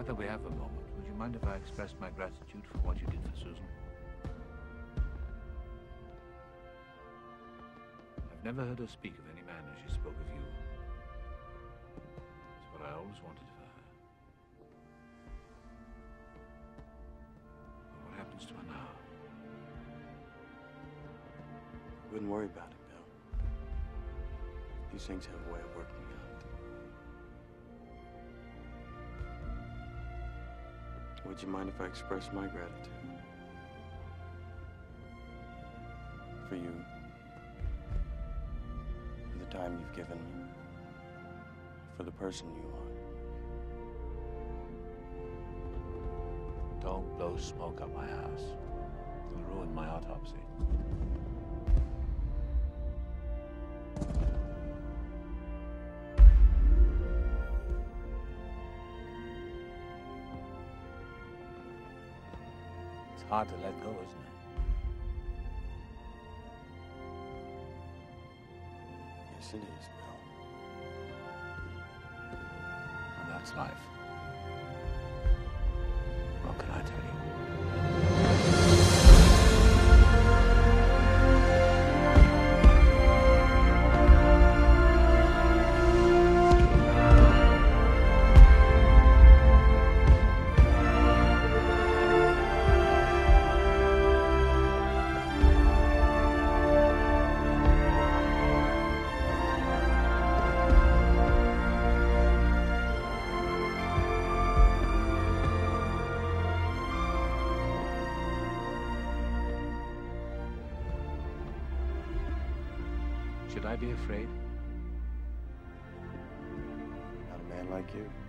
that we have a moment, would you mind if I expressed my gratitude for what you did for Susan? I've never heard her speak of any man as she spoke of you. It's what I always wanted for her. But what happens to her now? Wouldn't worry about it, Bill. These things have a way of working out. Would you mind if I express my gratitude? For you. For the time you've given me. For the person you are. Don't blow smoke up my ass. It'll ruin my autopsy. It's hard to let go, isn't it? Yes, it is, Bill. And that's life. What can I tell you? Should I be afraid? Not a man like you.